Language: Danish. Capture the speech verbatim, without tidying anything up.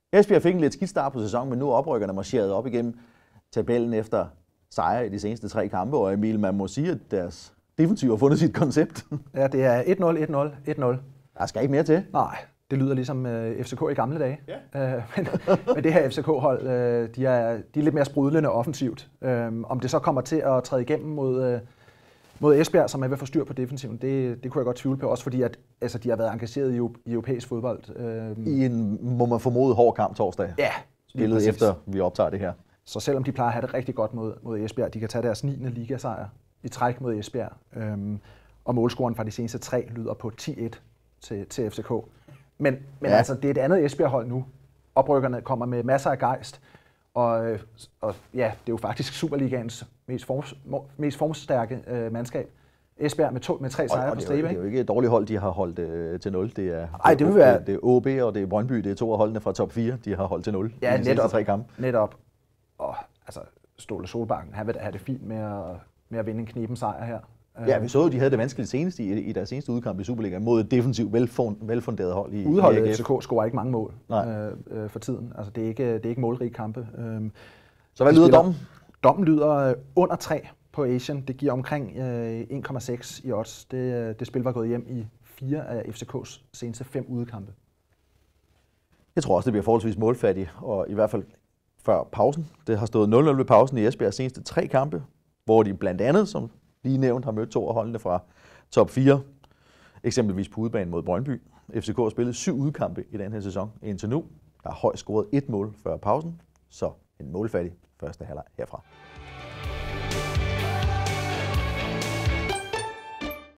Esbjerg fik en lidt skidt start på sæsonen, men nu er oprykkerne marcheret op igennem tabellen efter sejre i de seneste tre kampe, og Emil, man må sige, at deres defensiv har fundet sit koncept. Ja, det er et nul, et nul, et nul. Der skal ikke mere til. Nej, det lyder ligesom uh, F C K i gamle dage. Ja. Uh, men, men det her F C K-hold, uh, de, er, de er lidt mere sprudlende offensivt. Uh, om det så kommer til at træde igennem mod, uh, mod Esbjerg, som er ved at få styr på defensiven, det, det kunne jeg godt tvivle på, også fordi at, altså, de har været engageret i, i europæisk fodbold. Uh, I en, må man formode, hård kamp torsdag. Ja. Spillet efter, vi optager det her. Så selvom de plejer at have det rigtig godt mod, mod Esbjerg, de kan tage deres niende ligasejr i træk mod Esbjerg. Um, og målscoren fra de seneste tre lyder på ti et til, til F C K. Men, men ja. altså, det er et andet Esbjerg-hold nu. Oprykkerne kommer med masser af gejst, og, og ja, det er jo faktisk Superligaens mest, forms, mest formstærke øh, mandskab. Esbjerg med, to, med tre sejre på stribe. Det er jo ikke et dårligt hold, de har holdt øh, til nul. Det er, Ej, det vil være... det, det er O B og det er Brøndby, det er to af holdene fra top fire, de har holdt til nul ja, i de seneste tre kampe. Netop. Og altså, Ståle Solbakken, han vil da have det fint med at, med at vinde en kniben sejr her. Ja, vi så jo, de havde det vanskeligt senest i, i deres seneste udkamp i Superligaen mod et defensivt velfunderet hold i Udholdet F C K scorer ikke mange mål øh, øh, for tiden. Altså, det er ikke, det er ikke målrige kampe. Øh, så hvad lyder dommen? Dommen lyder under tre på Asian. Det giver omkring øh, en komma seks i odds. Det, det spil var gået hjem i fire af F C K's seneste fem udekampe. Jeg tror også, det bliver forholdsvis målfattigt, og i hvert fald før pausen. Det har stået nul nul ved pausen i Esbjergs seneste tre kampe, hvor de blandt andet, som lige nævnt, har mødt to af holdene fra top fire, eksempelvis på udebane mod Brøndby. F C K har spillet syv udkampe i den her sæson indtil nu. Der har højst scoret et mål før pausen, så en målfattig første halvleg herfra.